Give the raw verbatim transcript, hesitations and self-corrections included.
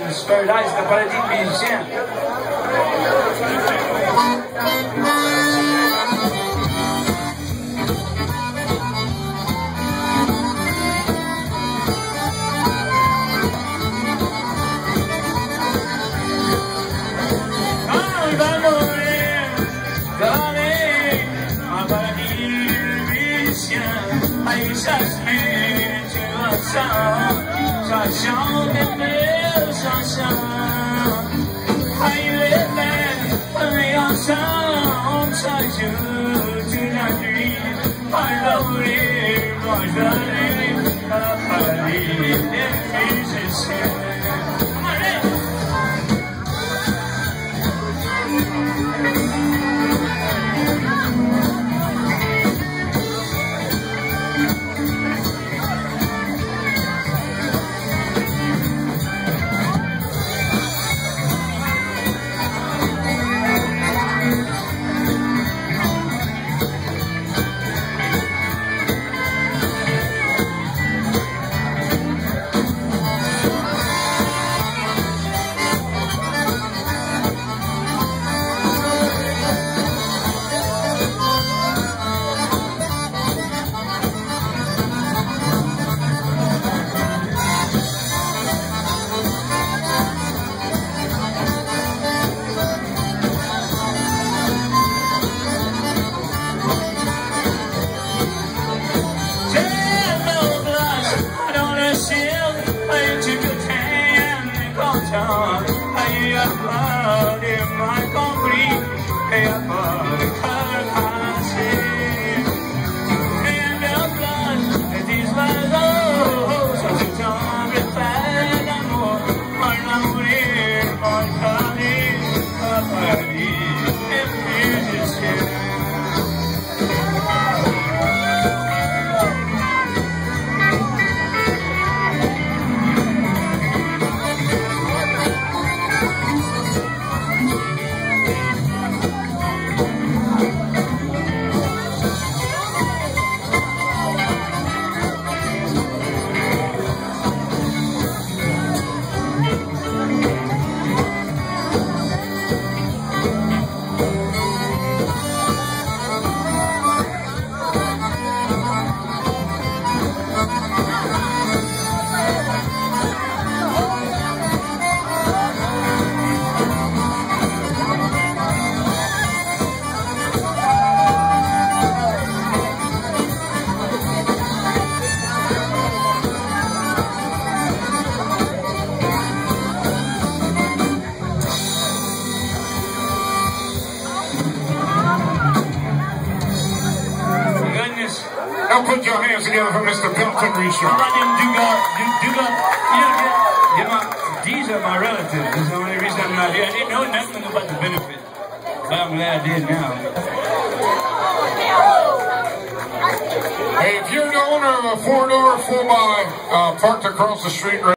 ce feuille-là, c'était pas dit de musicien. Ça chante des belles chansons, il est fait, mais ensemble, ça joue toute la nuit. I love you, moi j'allais à Paris, les musiciens. Now put your hands together for Mister Belton Richard. I'm not in Dugas. Dugas. You know, yeah, my, these are my relatives. That's the only reason I'm not here. I didn't know nothing about the benefit. But I'm glad I did now. Hey, if you're the owner of a four-door, four-by uh, parked across the street right